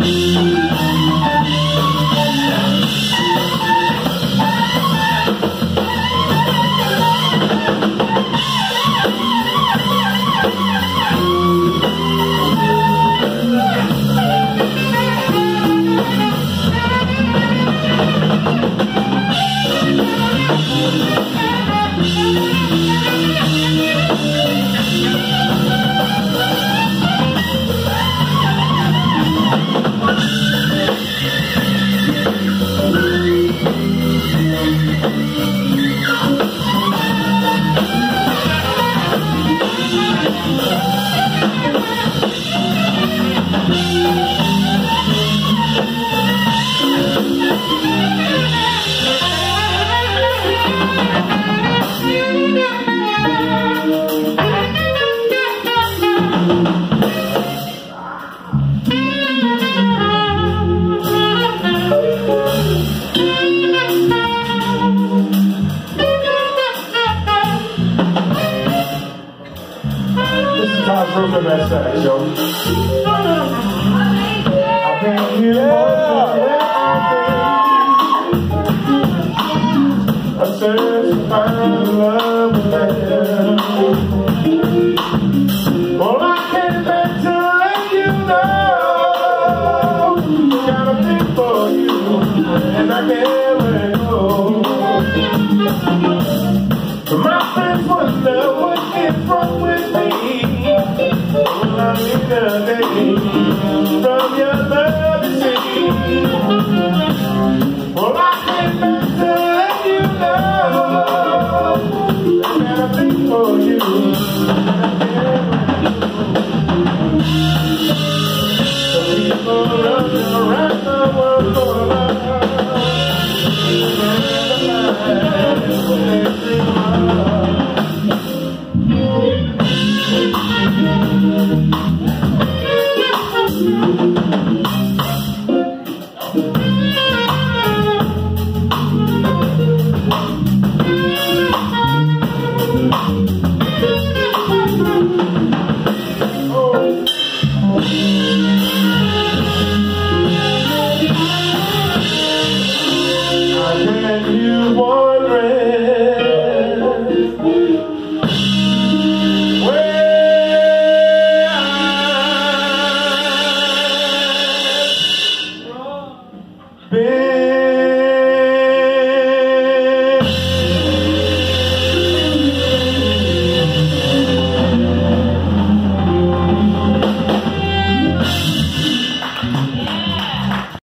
From that side, yo. I can't hear I search to find love again. Well, I came back to let you know got a thing for you, and I can't let it go. My friends wonder what is wrong with me. Well, I'm in a day from your love, you see. Well, I came back to let you know I got a thing for you, and I can't let you go. The people running around the world for love, been